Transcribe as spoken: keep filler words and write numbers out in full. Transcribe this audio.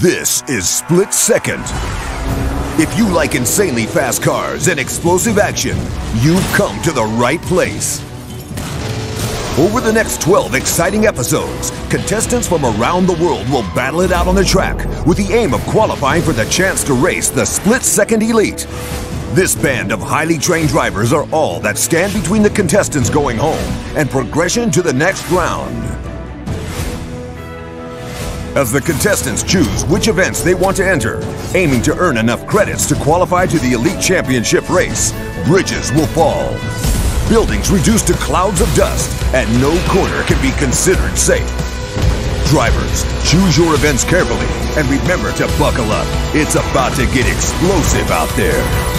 This is Split Second. If you like insanely fast cars and explosive action, you've come to the right place. Over the next twelve exciting episodes, contestants from around the world will battle it out on the track with the aim of qualifying for the chance to race the Split Second Elite. This band of highly trained drivers are all that stand between the contestants going home and progression to the next round. As the contestants choose which events they want to enter, aiming to earn enough credits to qualify to the Elite Championship race, bridges will fall, buildings reduced to clouds of dust, and no corner can be considered safe. Drivers, choose your events carefully and remember to buckle up. It's about to get explosive out there.